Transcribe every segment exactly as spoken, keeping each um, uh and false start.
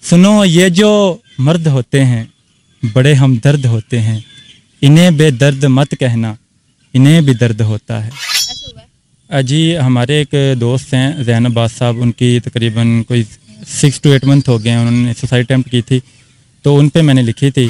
सुनो ये जो मर्द होते हैं बड़े हमदर्द होते हैं, इन्हें बेदर्द मत कहना, इन्हें भी दर्द होता है। जी हमारे एक दोस्त हैं ज़ैन अब्बास साहब, उनकी तकरीबन कोई सिक्स टू एट मंथ हो गए हैं, उन्होंने सुसाइड अटेम्प्ट की थी, तो उन पे मैंने लिखी थी,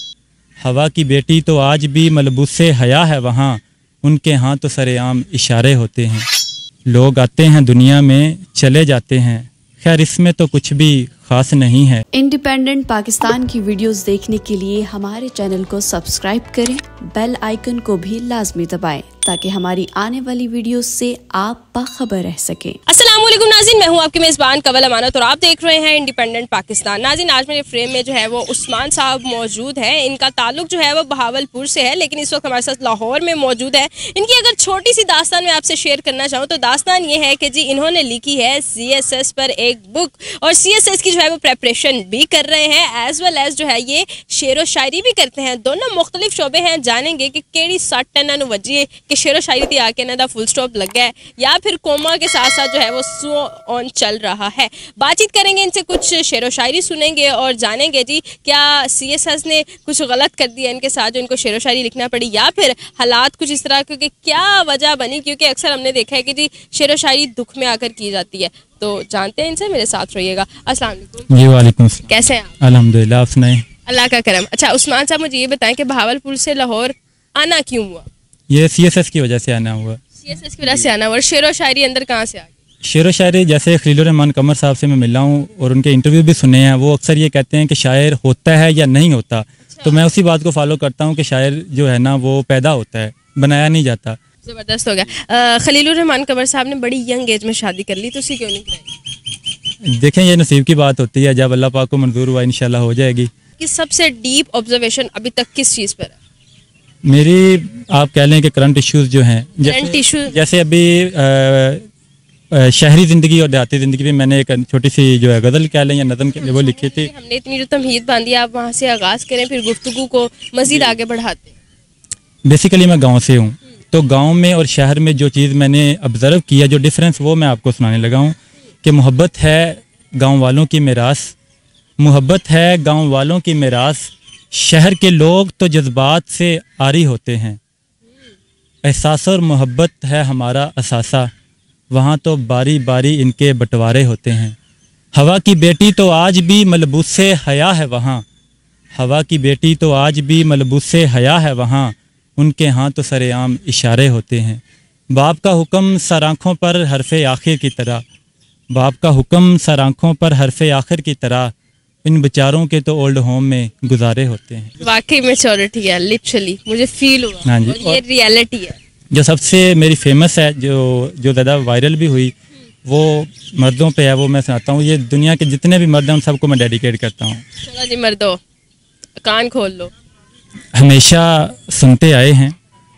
हवा की बेटी तो आज भी मलबूसे हया है वहाँ, उनके यहाँ तो सरेआम इशारे होते हैं। लोग आते हैं दुनिया में चले जाते हैं, खैर इसमें तो कुछ भी खास नहीं है। इंडिपेंडेंट पाकिस्तान की वीडियोस देखने के लिए हमारे चैनल को सब्सक्राइब करें, बेल आइकन को भी लाजमी दबाएं ताकि हमारी आने वाली वीडियोस से आप बाखबर रह सकें। अस्सलामुअलैकुम नाज़रीन, मैं हूं आपके मेज़बान कवल अमानत और आप देख रहे हैं इंडिपेंडेंट पाकिस्तान। नाज़रीन आज मेरे फ्रेम में जो है वो उस्मान साहब मौजूद हैं। इनका ताल्लुक जो है वो बहावलपुर से है, लेकिन इस वक्त हमारे साथ लाहौर में मौजूद है। इनकी अगर छोटी सी दास्तान मैं आपसे शेयर करना चाहूँ तो दास्तान ये है कि जी इन्होंने लिखी है सी एस एस पर एक बुक, और सी एस एस की जो है वो प्रेपरेशन भी कर रहे हैं, एज वेल एज जो है ये शेर व शायरी भी करते हैं। दोनों मुख्तलिफ शोबे हैं, जानेंगे कि केड़ी सट इन्होंने वजी कि शेर व शायरी थी आके इन्हों फुल स्टॉप लग गया है या फिर कोमा के साथ साथ जो है वो सो ऑन चल रहा है। बातचीत करेंगे इनसे, कुछ शेर व शायरी सुनेंगे और जानेंगे जी क्या सी एस एस ने कुछ गलत कर दिया इनके साथ जो इनको शेर व शायरी लिखना पड़ी, या फिर हालात कुछ इस तरह क्योंकि क्या वजह बनी, क्योंकि अक्सर हमने देखा है कि जी शेर व शायरी दुख में आकर की जाती है। तो जानते हैं इनसे, मेरे साथ रहिएगा। अस्सलाम वालेकुम। जी वालेकुम सलाम। कैसे हैं आप? अल्हम्दुलिल्लाह, आप सुनाएं। अल्लाह का करम। अच्छा उस्मान साहब मुझे ये बताएं कि बहावलपुर से लाहौर आना क्यों हुआ? ये सी एस एस की वजह से आना हुआ। सी एस एस की वजह से आना हुआ। शेर व शायरी अंदर कहाँ से आ गई? शेर व शायरी जैसे खलीलुर रहमान कमर साहब से मैं मिला हूँ और उनके इंटरव्यू भी सुने हैं, वो अक्सर ये कहते हैं कि शायर होता है या नहीं होता। अच्छा। तो मैं उसी बात को फॉलो करता हूँ कि शायर जो है ना वो पैदा होता है, बनाया नहीं जाता। ज़बरदस्त हो गया। खलीलुर रहमान कमर साहब ने बड़ी यंग एज में शादी कर ली, तो उसी क्यों नहीं कराई? देखें ये नसीब की बात होती है, जब अल्लाह पाक को मंजूर हुआ इंशाल्लाह हो जाएगी। कि सबसे डीप ऑब्जर्वेशन अभी तक किस चीज़ पर है? मेरी आप कह लें कि करंट इश्यूज जो हैं, करंट इशू जैसे अभी आ, आ, शहरी ज़िंदगी और देहाती ज़िंदगी में मैंने एक छोटी सी जो है गज़ल कह लें या नज़म के लिए वो लिखी थी। हमने इतनी जो तमहीद बांधी, आप वहाँ से आगाज़ करें फिर गुफ्तगू को मज़ीद आगे बढ़ाते हैं। बेसिकली मैं गाँव से हूँ, तो गाँव में और शहर में जो चीज़ मैंने ऑब्ज़र्व किया, जो डिफरेंस, वो मैं आपको सुनाने लगा हूँ कि मोहब्बत है गाँव वालों की मिरास, मोहब्बत है गाँव वालों की मिरास, शहर के लोग तो जज्बात से आरी होते हैं, एहसास और मोहब्बत है हमारा असासा, वहाँ तो बारी बारी इनके बंटवारे होते हैं। हवा की बेटी तो आज भी मलबूसे हया है वहाँ, हवा की बेटी तो आज भी मलबूसे हया है वहाँ, उनके यहाँ तो सरेआम इशारे होते हैं। बाप का हुक्म सर आँखों पर हरफ़े आखिर की तरह, बाप का हुक्म सर आँखों पर हरफ़े आखिर की तरह, इन बेचारों के तो ओल्ड होम में गुजारे होते हैं। वाकई मैच्योरिटी है, लिटरली मुझे फील हुआ। हाँ जी, और ये रियलिटी है। जो सबसे मेरी फेमस है, जो जो ज़्यादा वायरल भी हुई, वो मर्दों पे है, वो मैं सुनाता हूँ। ये दुनिया के जितने भी मर्द हैं उन सबको मैं डेडिकेट करता हूँ। चलो जी मर्दो, कान खोल लो। हमेशा सुनते आए हैं,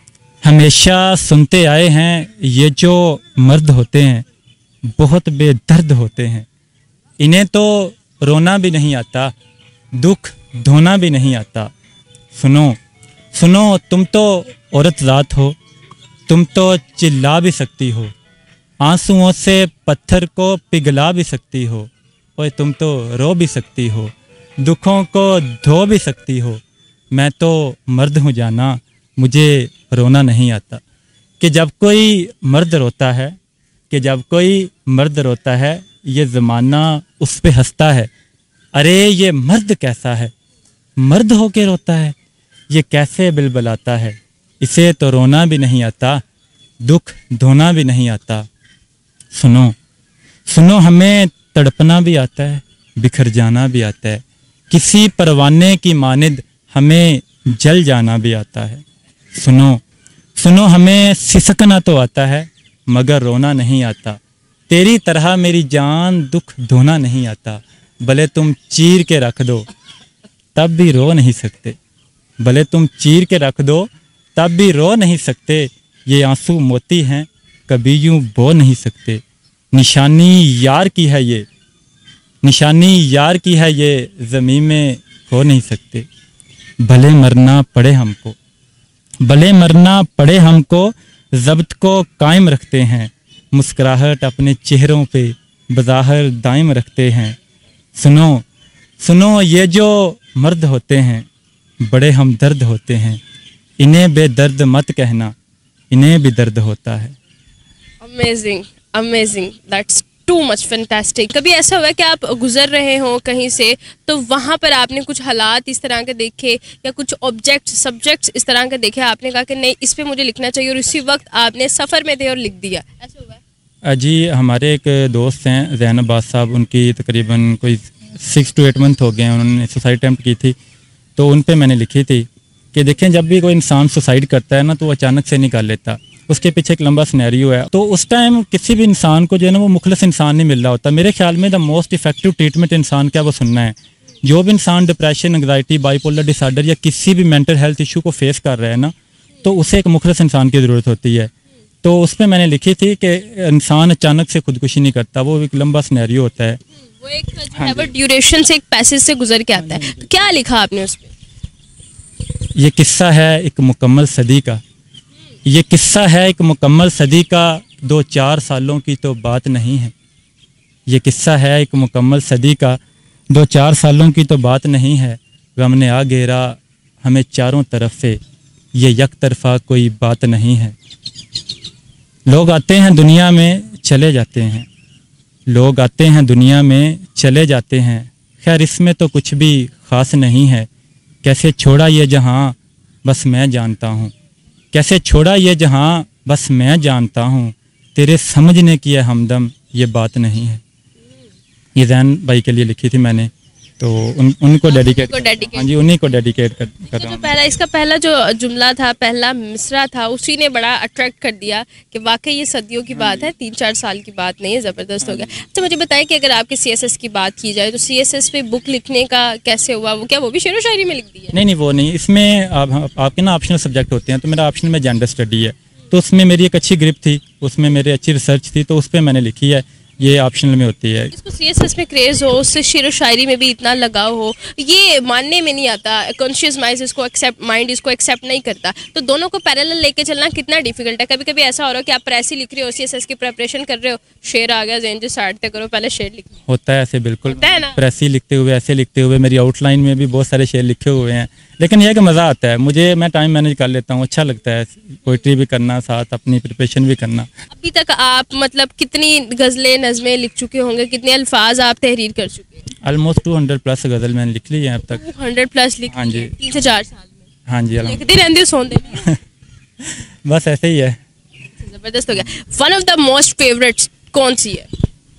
हमेशा सुनते आए हैं, ये जो मर्द होते हैं बहुत बेदर्द होते हैं, इन्हें तो रोना भी नहीं आता, दुख धोना भी नहीं आता। सुनो सुनो तुम तो औरत ज़ात हो, तुम तो चिल्ला भी सकती हो, आंसुओं से पत्थर को पिघला भी सकती हो, और तुम तो रो भी सकती हो, दुखों को धो भी सकती हो। मैं तो मर्द हूँ जाना, मुझे रोना नहीं आता। कि जब कोई मर्द रोता है, कि जब कोई मर्द रोता है, ये ज़माना उस पे हंसता है। अरे ये मर्द कैसा है, मर्द होके रोता है, ये कैसे बिलबलाता है, इसे तो रोना भी नहीं आता, दुख धोना भी नहीं आता। सुनो सुनो हमें तड़पना भी आता है, बिखर जाना भी आता है, किसी परवाने की मानिद हमें जल जाना भी आता है। सुनो सुनो हमें सिसकना तो आता है, मगर रोना नहीं आता, तेरी तरह मेरी जान दुख धोना नहीं आता। भले तुम चीर के रख दो तब भी रो नहीं सकते, भले तुम चीर के रख दो तब भी रो नहीं सकते, ये आंसू मोती हैं कभी यूं बो नहीं सकते। निशानी यार की है ये, निशानी यार की है ये, ज़मीन में खो नहीं सकते। भले मरना पड़े हमको, भले मरना पड़े हमको, ज़ब्त को कायम रखते हैं, मुस्कुराहट अपने चेहरों पे बज़ाहिर दायम रखते हैं। सुनो सुनो ये जो मर्द होते हैं बड़े हमदर्द होते हैं, इन्हें बेदर्द मत कहना, इन्हें भी दर्द होता है। Amazing amazing, that's too much fantastic. कभी ऐसा हुआ कि आप गुजर रहे हो कहीं से तो वहाँ पर आपने कुछ हालात इस तरह के देखे या कुछ ऑब्जेक्ट सब्जेक्ट्स इस तरह के देखे, आपने कहा कि नहीं इस पे मुझे लिखना चाहिए और उसी वक्त आपने सफ़र में थे और लिख दिया, ऐसा हुआ है? जी हमारे एक दोस्त हैं ज़ैन अब्बास साहब, उनकी तकरीबन कोई सिक्स टू एट मंथ हो गए हैं, उन्होंने सुसाइड अटेम्प्ट की थी, तो उन पे मैंने लिखी थी कि देखें जब भी कोई इंसान सुसाइड करता है ना तो वो अचानक से नहीं कर लेता, उसके पीछे एक लंबा सिनेरियो है। तो उस टाइम किसी भी इंसान को जो है ना वो मुखलिस इंसान नहीं मिल रहा होता। मेरे ख्याल में द मोस्ट इफेक्टिव ट्रीटमेंट इंसान क्या वो सुनना है। जो भी इंसान डिप्रेशन, एंग्जाइटी, बाइपोलर डिसऑर्डर या किसी भी मेंटल हेल्थ इशू को फेस कर रहा है ना तो उसे एक मुखलिस इंसान की ज़रूरत होती है। तो उस पर मैंने लिखी थी कि इंसान अचानक से खुदकुशी नहीं करता, वो एक लंबा सिनेरियो होता है, वो एक जो है वो ड्यूरेशन से एक पैसेज से गुजर के आता है। तो क्या लिखा आपने उस पर? ये किस्सा है एक मुकम्मल सदी का, ये किस्सा है एक मुकम्मल सदी का, दो चार सालों की तो बात नहीं है। ये किस्सा है एक मुकम्मल सदी का, दो चार सालों की तो बात नहीं है। गम ने आ घेरा हमें चारों तरफ से, ये एक तरफा कोई बात नहीं है। लोग आते हैं दुनिया में चले जाते हैं, लोग आते हैं दुनिया में चले जाते हैं, खैर इसमें तो कुछ भी ख़ास नहीं है। कैसे छोड़ा ये जहां बस मैं जानता हूँ, कैसे छोड़ा ये जहां बस मैं जानता हूँ, तेरे समझने की है हमदम ये बात नहीं है। ये ज़ैन भाई के लिए लिखी थी मैंने, तो उन उनको डेडिकेट, हाँ जी उन्हीं को डेडिकेट कर, कर रहा हूँ। पहला इसका पहला जो जुमला था, पहला मिसरा था, उसी ने बड़ा अट्रैक्ट कर दिया कि वाकई ये सदियों की बात है, तीन चार साल की बात नहीं है, ज़बरदस्त हो गया। अच्छा मुझे बताएं कि अगर आपके सीएसएस की बात की जाए तो सीएसएस पे बुक लिखने का कैसे हुआ? वो क्या वो भी शेरो शायरी में लिख दी है? नहीं नहीं वो नहीं, इसमें आप, आपके ना ऑप्शनल सब्जेक्ट होते हैं, तो मेरा ऑप्शनल में जेंडर स्टडी है, तो उसमें मेरी एक अच्छी ग्रिप थी, उसमें मेरी अच्छी रिसर्च थी, तो उस पर मैंने लिखी है, ये ऑप्शनल में होती है। इसको सीएसएस में क्रेज हो, उससे शेर शायरी में भी इतना लगाव हो, ये मानने में नहीं आता। कॉन्शियस माइंड इसको एक्सेप्ट माइंड इसको एक्सेप्ट नहीं करता, तो दोनों को पैरेलल लेके चलना कितना डिफिकल्ट है। कभी कभी ऐसा हो रहा है कि आप प्रेस ही लिख रहे हो, सीएसएस की प्रिपरेशन कर रहे हो, शेर आ गया ज़हन से साइड करो, पहले शेर लिख होता है ऐसे, बिल्कुल ना? प्रेस ही लिखते हुए ऐसे लिखते हुए मेरी आउटलाइन में भी बहुत सारे शेर लिखे हुए हैं, लेकिन यह कि मज़ा आता है मुझे, मैं टाइम मैनेज कर लेता हूँ, अच्छा लगता है पोइट्री भी करना, साथ अपनी प्रिपरेशन भी करना। अभी तक आप मतलब कितनी गज़लें नज़में लिख चुके होंगे, कितने अल्फाज आप तहरीर कर चुके हैं? ऑलमोस्ट टू हंड्रेड प्लस गज़ल मैंने लिख ली है अब तक। हंड्रेड प्लस लिख? हाँ जी, तीन से चार साल में? हाँ जी, लिखते रहते हो, सोते नहीं? बस ऐसे ही है। ज़बरदस्त हो गया। One of the most favourites कौन सी है?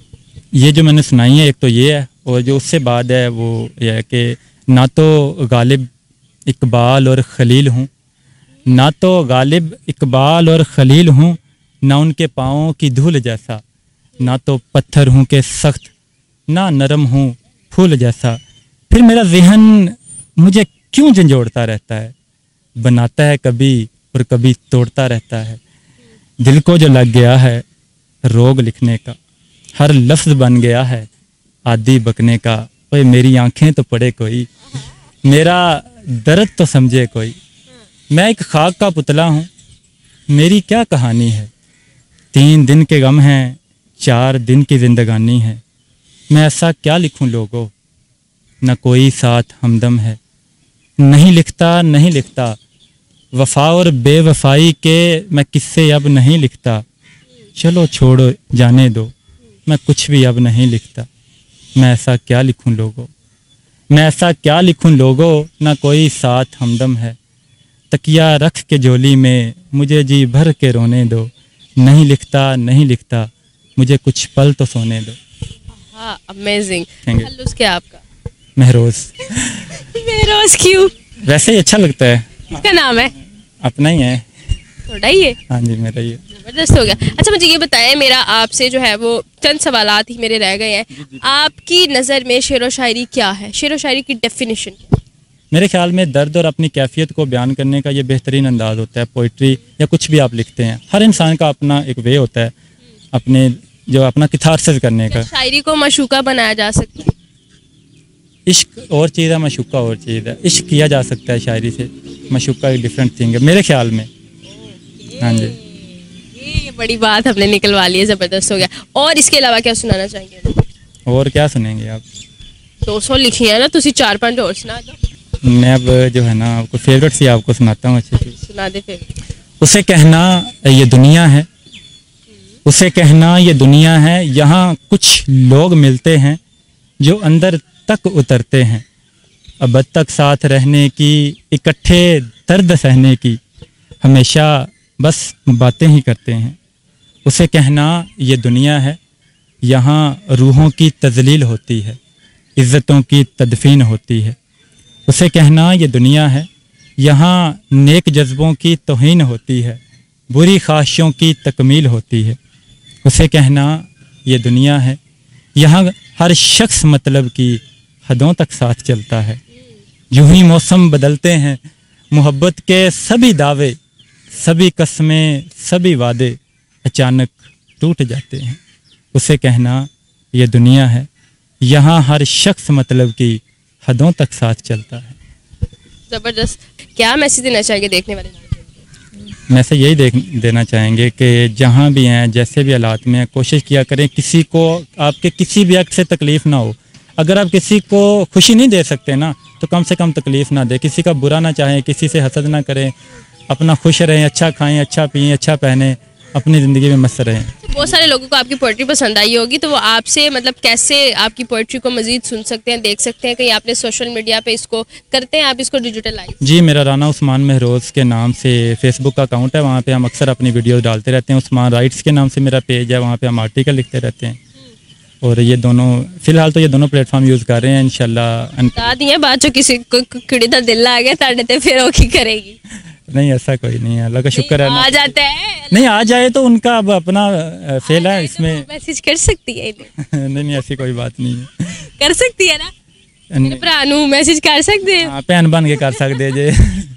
ये जो मैंने सुनाई है एक तो ये है, और जो उससे बाद है वो ये है कि ना तो गालिब इकबाल और खलील हूँ, ना तो गालिब इकबाल और खलील हूँ, ना उनके पाँवों की धूल जैसा, ना तो पत्थर हूँ के सख्त, ना नरम हूँ फूल जैसा। फिर मेरा जहन मुझे क्यों झंझोड़ता रहता है, बनाता है कभी और कभी तोड़ता रहता है। दिल को जो लग गया है रोग लिखने का, हर लफ्ज़ बन गया है आदि बकने का। ओए मेरी आंखें तो पढ़े कोई, मेरा दर्द तो समझे कोई। मैं एक खाक का पुतला हूँ, मेरी क्या कहानी है। तीन दिन के गम हैं, चार दिन की जिंदगानी है। मैं ऐसा क्या लिखूं लोगों, न कोई साथ हमदम है। नहीं लिखता नहीं लिखता वफा और बेवफाई के मैं किस्से अब नहीं लिखता। चलो छोड़ो जाने दो, मैं कुछ भी अब नहीं लिखता। मैं ऐसा क्या लिखूं लोगों, मैं ऐसा क्या लिखूं लोगों, ना कोई साथ हमदम है। तकिया रख के झोली में मुझे जी भर के रोने दो। नहीं लिखता नहीं लिखता मुझे कुछ पल तो सोने दो। हाँ, अमेजिंग। हल्लुस क्या आपका? महरोज। महरोज क्यों? वैसे ही अच्छा लगता है। किसका नाम है? अपना ही है। थोड़ा ही है? हाँ जी मेरा ही है। जबरदस्त हो गया। अच्छा मुझे ये बताएं, मेरा आपसे जो है वो चंद सवालात ही मेरे रह गए हैं। आपकी नज़र में शेर व शायरी क्या है? शेर व शायरी की डेफिनेशन क्या है? मेरे ख्याल में दर्द और अपनी कैफियत को बयान करने का ये बेहतरीन अंदाज़ होता है। पोइट्री या कुछ भी आप लिखते हैं, हर इंसान का अपना एक वे होता है अपने जो अपना किथारसिस करने का। शायरी को मशूका बनाया जा सकता है? इश्क और चीज़ है, मशूका और चीज़ है। इश्क किया जा सकता है शायरी से, मशूका एक डिफरेंट थिंग है मेरे ख्याल में। हाँ जी, ये बड़ी बात हमने निकलवा ली है, ज़बरदस्त हो गया। और इसके अलावा क्या सुनाना चाहेंगे? और क्या सुनेंगे आप? दो सौ लिखी है ना, तुसी चार पांच और सुना दो। मैं अब जो है ना आपको फेवरेट सी आपको सुनाता हूँ अच्छे से। सुना दे फिर। उसे कहना ये दुनिया है, उसे कहना ये दुनिया है, यहाँ कुछ लोग मिलते हैं जो अंदर तक उतरते हैं। अब तक साथ रहने की, इकट्ठे दर्द सहने की, हमेशा बस बातें ही करते हैं। उसे कहना ये दुनिया है, यहाँ रूहों की तजलील होती है, इज़्ज़तों की तदफीन होती है। उसे कहना ये दुनिया है, यहाँ नेक जज्बों की तौहीन होती है, बुरी ख्वाहिशों की तकमील होती है। उसे कहना ये दुनिया है, यहाँ हर शख्स मतलब की हदों तक साथ चलता है। यूं ही मौसम बदलते हैं, मोहब्बत के सभी दावे, सभी कस्में, सभी वादे अचानक टूट जाते हैं। उसे कहना ये दुनिया है, यहाँ हर शख्स मतलब की हदों तक साथ चलता है। ज़बरदस्त। क्या मैसेज देना चाहेंगे देखने वाले? मैसेज यही देख देना चाहेंगे कि जहाँ भी हैं, जैसे भी हालात में हैं, कोशिश किया करें किसी को आपके किसी भी हक से तकलीफ़ ना हो। अगर आप किसी को खुशी नहीं दे सकते ना, तो कम से कम तकलीफ़ ना दें, किसी का बुरा ना चाहें, किसी से हसद ना करें, अपना खुश रहें, अच्छा खाएं, अच्छा पिएं, अच्छा पहनें, अपनी ज़िंदगी में मस्त रहें। बहुत सारे लोगों को आपकी पोइट्री पसंद आई होगी, तो वो आपसे मतलब कैसे आपकी पोइट्री को मजीद सुन सकते हैं, देख सकते हैं? कहीं आपने सोशल मीडिया पे इसको करते हैं आप इसको डिजिटलाइज? जी, मेरा राना उस्मान महरोज़ के नाम से फेसबुक का अकाउंट है, वहाँ पे हम अक्सर अपनी वीडियो डालते रहते हैं। उस्मान राइट्स के नाम से मेरा पेज है, वहाँ पे हम आर्टिकल लिखते रहते हैं। और ये दोनों फिलहाल तो ये दोनों प्लेटफॉर्म यूज़ कर रहे हैं। इंशाल्लाह बता दी है बात, जो किसी को किड़ी दा दिल आ गया ताड़े ते फिर वो की करेगी? नहीं, ऐसा कोई नहीं है, अल्लाह का शुक्र है ना। आ जाते हैं, नहीं आ जाए तो उनका अब अपना फेल है इसमें। तो मैसेज कर सकती है नहीं नहीं, ऐसी कोई बात नहीं है। कर सकती है ना, मेरे भरा नू मैसेज कर सकते हैं। हाँ, भैन बन के कर सकते जे।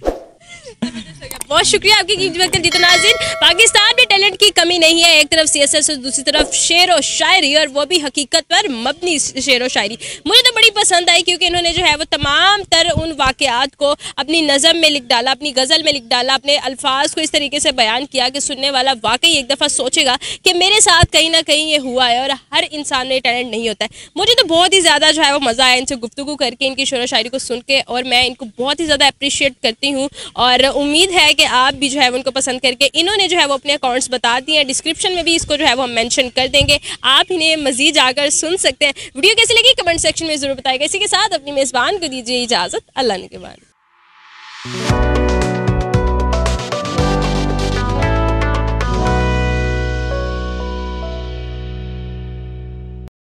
बहुत शुक्रिया आपकी कीमती वक्त जीतो नाज़रीन। पाकिस्तान में टैलेंट की कमी नहीं है, एक तरफ सियासत से दूसरी तरफ शेर और शायरी, और वो भी हकीकत पर मबनी शेर और शायरी। मुझे तो बड़ी पसंद आई क्योंकि इन्होंने जो है वो तमाम तर उन वाक़यात को अपनी नज़म में लिख डाला, अपनी गज़ल में लिख डाला, अपने अल्फाज को इस तरीके से बयान किया कि सुनने वाला वाकई एक दफ़ा सोचेगा कि मेरे साथ कहीं ना कहीं ये हुआ है, और हर इंसान में टैलेंट नहीं होता है। मुझे तो बहुत ही ज़्यादा जो है वो मज़ा आया इनसे गुफ्तगू करके, इनकी शेर और शायरी को सुन के, और मैं इनको बहुत ही ज़्यादा अप्रिशिएट करती हूँ। और उम्मीद है कि आप भी जो है उनको पसंद करके, इन्होंने जो है वो अपने अकाउंट्स बता दिए हैं, डिस्क्रिप्शन में भी इसको जो है वो हम मेंशन कर देंगे, आप इन्हें मजीद जाकर सुन सकते हैं। वीडियो कैसी लगी कमेंट सेक्शन में ज़रूर बताइएगा। इसी के साथ अपनी मेज़बान को दीजिए इजाज़त, अल्लाह ने के बाद।